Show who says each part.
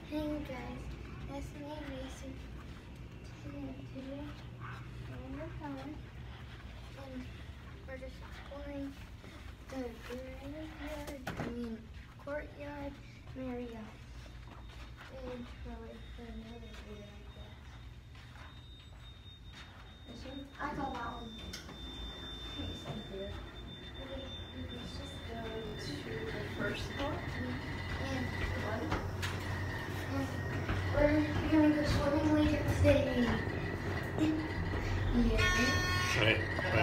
Speaker 1: Hey guys, it's me Mason. Today we're in the car and we're just exploring the courtyard Marriott. And we're waiting for another video like that. This one? I got that one. It's up here. Let's just go to the first floor and we're gonna go swimming later today. Yeah.
Speaker 2: Right.